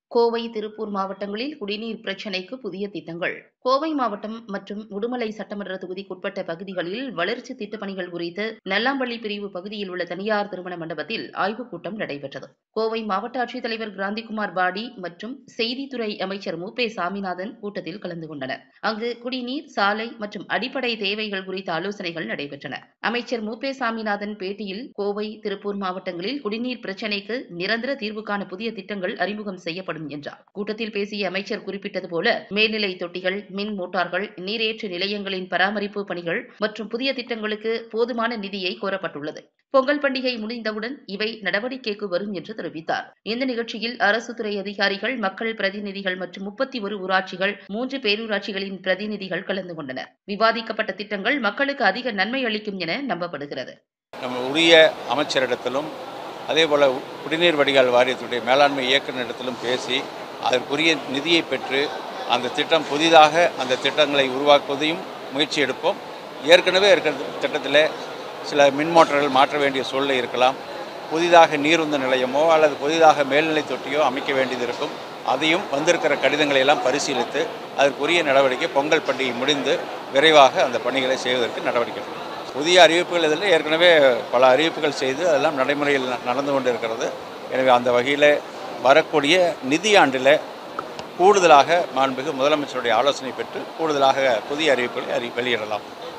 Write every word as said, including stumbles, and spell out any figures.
கோவை, திருப்பூர் மாவட்டங்களில் குடிநீர் பிரச்சினைக்கு புதிய திட்டங்கள். கோவை மாவட்டம் மற்றும் உடுமலை சட்டமன்ற தொகுதிக்குட்பட்ட பகுதிகளில் வளர்ச்சி திட்டப் பணிகள் குறித்து நல்லாம்பள்ளி பிரிவு பகுதியில் உள்ள தனியார் திருமண மண்டபத்தில் ஆய்வுக் கூட்டம் நடைபெற்றது. கோவை மாவட்ட ஆட்சித்தலைவர் கிராந்திகுமார் பாடி மற்றும் செய்தித்துறை அமைச்சர் மு பே சாமிநாதன் கூட்டத்தில் கலந்து கொண்டனர். அங்கு குடிநீர், சாலை மற்றும் அடிப்படை தேவைகள் குறித்த ஆலோசனைகள் நடைபெற்றன. அமைச்சர் மு பே சாமிநாதன் பேட்டியில், கோவை, திருப்பூர் மாவட்டங்களில் குடிநீர் பிரச்சினைக்கு நிரந்தர தீர்வு காண புதிய திட்டங்கள் அறிமுகம் செய்யப்படும் என்றார். கூட்டத்தில் பேசிய அமைச்சர் குறிப்பிட்டது போல, மேல்நிலை தொட்டிகள், மின் மோட்டார்கள், நீரேற்று நிலையங்களின் பராமரிப்பு பணிகள் மற்றும் புதிய திட்டங்களுக்கு போதுமான நிதியை கோரப்பட்டுள்ளது. பொங்கல் பண்டிகை முடிந்தவுடன் இவை நடவடிக்கைக்கு வரும் என்று தெரிவித்தார். இந்த நிகழ்ச்சியில் அரசு துறை அதிகாரிகள், மக்கள் பிரதிநிதிகள் மற்றும் முப்பத்தி ஒரு ஊராட்சிகள், மூன்று பேரூராட்சிகளின் பிரதிநிதிகள் கலந்து கொண்டனர். விவாதிக்கப்பட்ட திட்டங்கள் மக்களுக்கு அதிக நன்மை அளிக்கும் என நம்பப்படுகிறது. நம்ம உரிய அமைச்சரிடத்திலும் அதேபோல் குடிநீர் வடிகால் வாரியத்துடைய மேலாண்மை இயக்குநரிடத்திலும் பேசி அதற்குரிய நிதியை பெற்று அந்த திட்டம் புதிதாக அந்த திட்டங்களை உருவாக்குவதையும் முயற்சி எடுப்போம். ஏற்கனவே இருக்கிற திட்டத்தில் சில மின் மோட்டார்கள் மாற்ற வேண்டிய சூழ்நிலை இருக்கலாம். புதிதாக நீருந்த நிலையமோ அல்லது புதிதாக மேல்நிலை தொட்டியோ அமைக்க வேண்டியது இருக்கும். அதையும் வந்திருக்கிற கடிதங்களை எல்லாம் பரிசீலித்து அதற்குரிய நடவடிக்கை பொங்கல் பண்டிகை முடிந்து விரைவாக அந்த பணிகளை செய்வதற்கு நடவடிக்கை எடுக்கும். புதிய அறிவிப்புகள் இதில் ஏற்கனவே பல அறிவிப்புகள் செய்து அதெல்லாம் நடைமுறையில் நடந்து கொண்டு இருக்கிறது. எனவே அந்த வகையில் வரக்கூடிய நிதியாண்டில் கூடுதலாக மாண்புமிகு முதலமைச்சருடைய ஆலோசனை பெற்று கூடுதலாக புதிய அறிவிப்புகளை அறி வெளியிடலாம்.